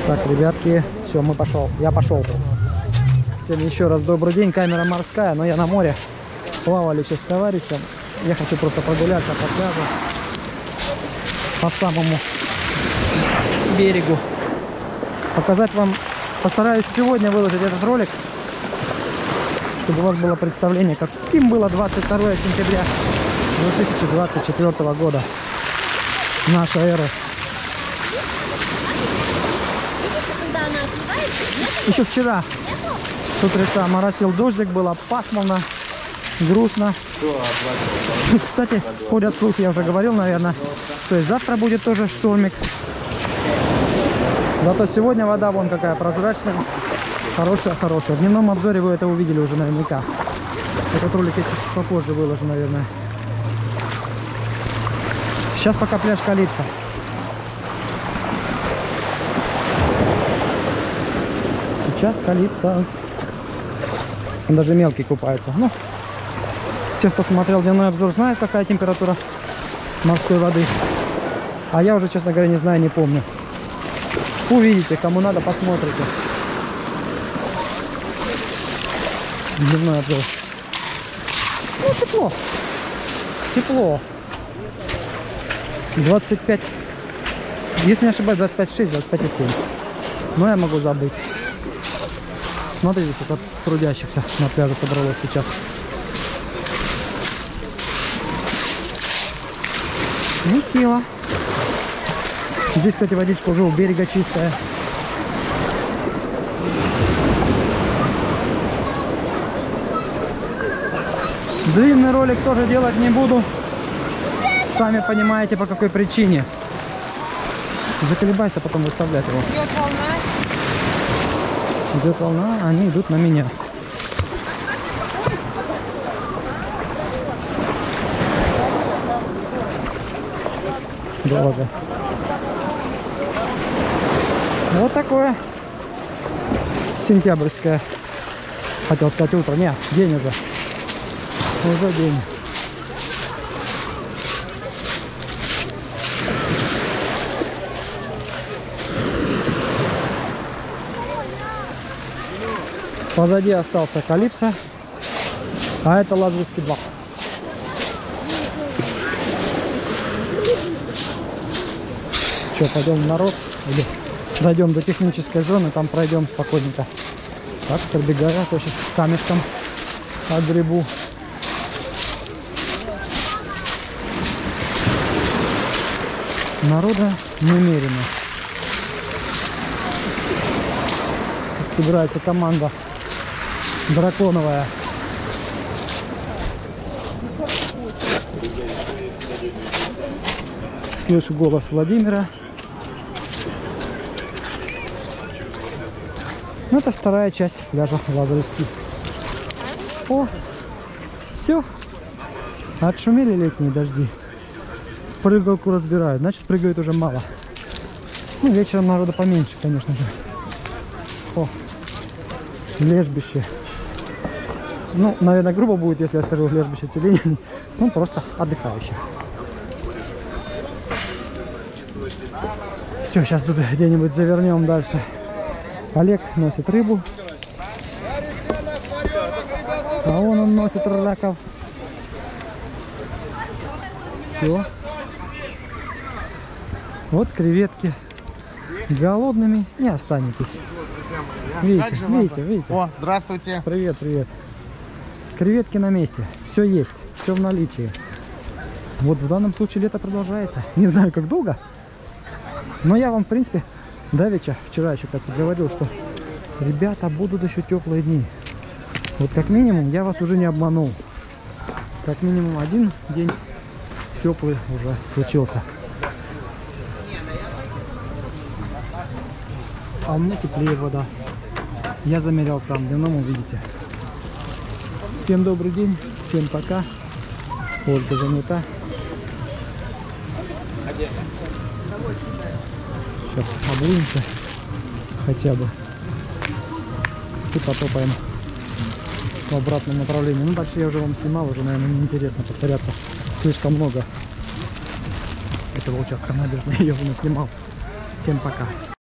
Так, ребятки, все, я пошел. Всем еще раз добрый день, камера морская, но я на море. Плавали сейчас с товарищем. Я хочу просто прогуляться по пляжу, по самому берегу. Показать вам, постараюсь сегодня выложить этот ролик, чтобы у вас было представление, каким было 22 сентября 2024 года. Наша эра. Еще вчера с утреца моросил дождик, было пасмурно, грустно. Кстати, ходят слухи, я уже говорил, наверное, что и завтра будет тоже штормик. Зато сегодня вода вон какая прозрачная, хорошая. В дневном обзоре вы это увидели уже наверняка. Этот ролик я чуть попозже выложу, наверное. Сейчас пока пляж Калипсо. Сейчас Калипсо. Даже мелкий купается. Ну, все, кто смотрел дневной обзор, знают, какая температура морской воды. А я уже, честно говоря, не знаю, не помню. Увидите, кому надо, посмотрите. Дневной обзор. Ну, тепло. Тепло. 25. Если не ошибаюсь, 25,6, 25,7. Но я могу забыть. Смотрите, сколько трудящихся на пляже собралось сейчас. Нехило. Здесь, кстати, водичка уже у берега чистая. Длинный ролик тоже делать не буду. Сами понимаете, по какой причине. Заколебайся потом выставлять его. Идет волна. Идет волна, они идут на меня. Дорого. Вот такое сентябрьское, хотел сказать, утро. Нет, день уже. Уже день. Позади остался Калипсо, а это Лазурский 2. Что, пойдем в народ? Или дойдем до технической зоны, там пройдем спокойненько. Так, пробегаю, а то сейчас камешком отгребу. Народа немерено. Собирается команда драконовая. Слышу голос Владимира. Ну, это вторая часть пляжа Лазурский. О, все. Отшумели летние дожди. Прыгалку разбирают. Значит, прыгают уже мало. Ну, вечером народа поменьше, конечно же. О, лежбище. Ну, наверное, грубо будет, если я скажу лежбище тюленей. Ну, просто отдыхающих. Все, сейчас тут где-нибудь завернем дальше. Олег носит рыбу. А вон он носит роляков. Все. Вот креветки. Голодными не останетесь. Видите. О, здравствуйте. Привет. Креветки на месте. Все есть, все в наличии. Вот в данном случае лето продолжается. Не знаю, как долго. Но я вам, в принципе, давеча, вчера еще, как говорил, что, ребята, будут еще теплые дни. Вот как минимум я вас уже не обманул. Как минимум один день теплый уже случился. А у меня теплее вода. Я замерял сам, дневном увидите. Всем добрый день, всем пока. Ольга занята. Сейчас обуемся хотя бы. И потопаем в обратном направлении. Ну, дальше я уже вам снимал, уже, наверное, неинтересно повторяться. Слишком много этого участка набережной я уже снимал. Всем пока.